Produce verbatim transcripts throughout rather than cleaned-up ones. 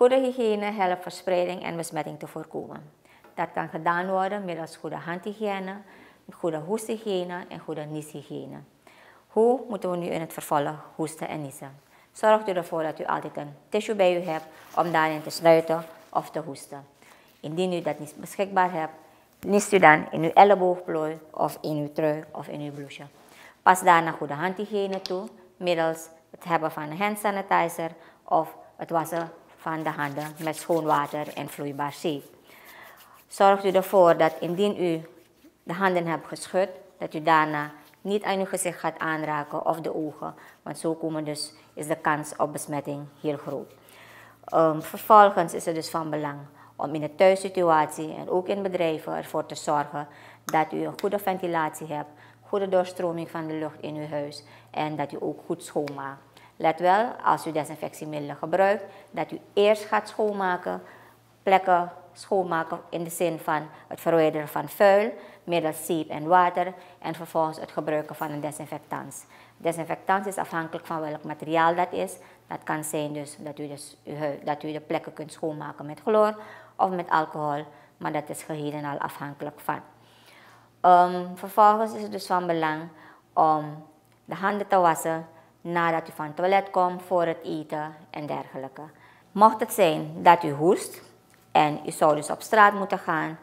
Goede hygiëne helpt verspreiding en besmetting te voorkomen. Dat kan gedaan worden middels goede handhygiëne, goede hoesthygiëne en goede nieshygiëne. Hoe moeten we nu in het vervolg hoesten en niezen? Zorgt u ervoor dat u altijd een tissue bij u hebt om daarin te snuiten of te hoesten. Indien u dat niet beschikbaar hebt, niest u dan in uw elleboogplooi of in uw trui of in uw blouse. Pas daarna goede handhygiëne toe middels het hebben van een hand sanitizer of het wassen van de handen met schoon water en vloeibaar zeep. Zorgt u ervoor dat indien u de handen hebt geschud, dat u daarna niet aan uw gezicht gaat aanraken of de ogen, want zo komen dus, is de kans op besmetting heel groot. Um, vervolgens is het dus van belang om in de thuissituatie en ook in bedrijven ervoor te zorgen dat u een goede ventilatie hebt, goede doorstroming van de lucht in uw huis en dat u ook goed schoonmaakt. Let wel, als u desinfectiemiddelen gebruikt, dat u eerst gaat schoonmaken, plekken schoonmaken in de zin van het verwijderen van vuil middels zeep en water en vervolgens het gebruiken van een desinfectant. Desinfectant is afhankelijk van welk materiaal dat is. Dat kan zijn dus dat u, dus, dat u de plekken kunt schoonmaken met chloor of met alcohol, maar dat is geheel en al afhankelijk van. Um, vervolgens is het dus van belang om de handen te wassen nadat u van het toilet komt, voor het eten en dergelijke. Mocht het zijn dat u hoest en u zou dus op straat moeten gaan,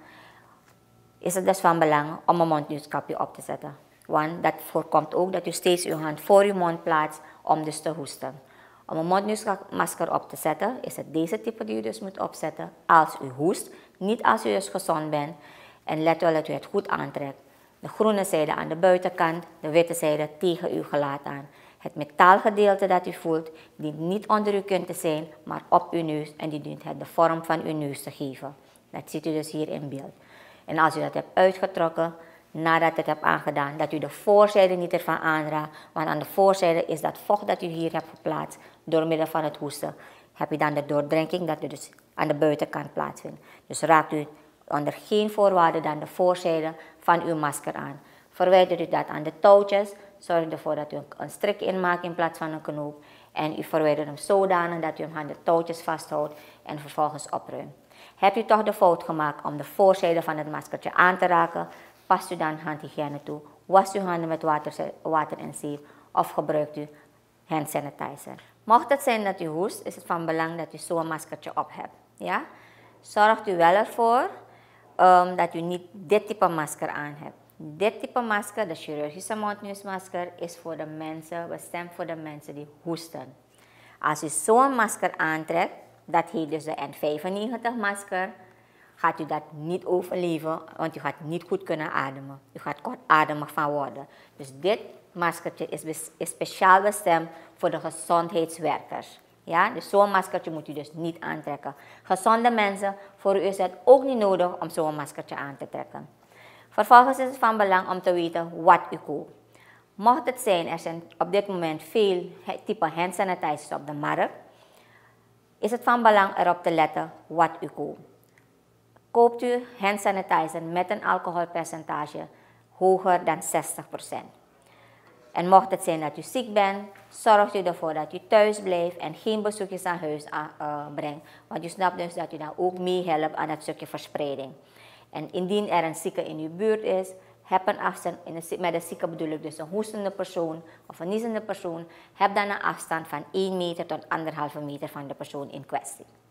is het dus van belang om een mondmaskapje op te zetten. Want dat voorkomt ook dat u steeds uw hand voor uw mond plaatst om dus te hoesten. Om een mondmasker op te zetten is het deze type die u dus moet opzetten als u hoest, niet als u dus gezond bent. En let wel dat u het goed aantrekt. De groene zijde aan de buitenkant, de witte zijde tegen uw gelaat aan. Het metaalgedeelte dat u voelt dient niet onder uw kin te zijn, maar op uw neus en die dient het de vorm van uw neus te geven. Dat ziet u dus hier in beeld. En als u dat hebt uitgetrokken, nadat u het hebt aangedaan, dat u de voorzijde niet ervan aanraakt, want aan de voorzijde is dat vocht dat u hier hebt geplaatst door middel van het hoesten, heb u dan de doordrenking dat u dus aan de buitenkant plaatsvindt. Dus raakt u onder geen voorwaarde dan de voorzijde van uw masker aan. Verwijder u dat aan de touwtjes, zorg ervoor dat u een strik inmaakt in plaats van een knoop en u verwijdert hem zodanig dat u hem aan de touwtjes vasthoudt en vervolgens opruimt. Hebt u toch de fout gemaakt om de voorzijde van het maskertje aan te raken, past u dan handhygiëne toe, was uw handen met water, water en zeep of gebruikt u hand sanitizer. Mocht het zijn dat u hoest, is het van belang dat u zo'n maskertje op hebt. Ja? Zorgt u wel ervoor um, dat u niet dit type masker aan hebt. Dit type masker, de chirurgische mondneusmasker, is voor de mensen, bestemd voor de mensen die hoesten. Als u zo'n masker aantrekt, dat heet dus de N vijfennegentig masker, gaat u dat niet overleven, want u gaat niet goed kunnen ademen. U gaat kortademig van worden. Dus dit maskertje is, is speciaal bestemd voor de gezondheidswerkers. Ja? Dus zo'n maskertje moet u dus niet aantrekken. Gezonde mensen, voor u is het ook niet nodig om zo'n maskertje aan te trekken. Vervolgens is het van belang om te weten wat u koopt. Mocht het zijn, er zijn op dit moment veel type hand sanitizers op de markt, is het van belang erop te letten wat u koopt. Koopt u hand sanitizer met een alcoholpercentage hoger dan zestig procent. En mocht het zijn dat u ziek bent, zorgt u ervoor dat u thuis blijft en geen bezoekjes aan huis uh, brengt. Want u snapt dus dat u dan ook meehelpt aan dat stukje verspreiding. En indien er een zieke in uw buurt is, heb een afstand, met een zieke bedoel ik dus een hoestende persoon of een niezende persoon, heb dan een afstand van één meter tot anderhalve meter van de persoon in kwestie.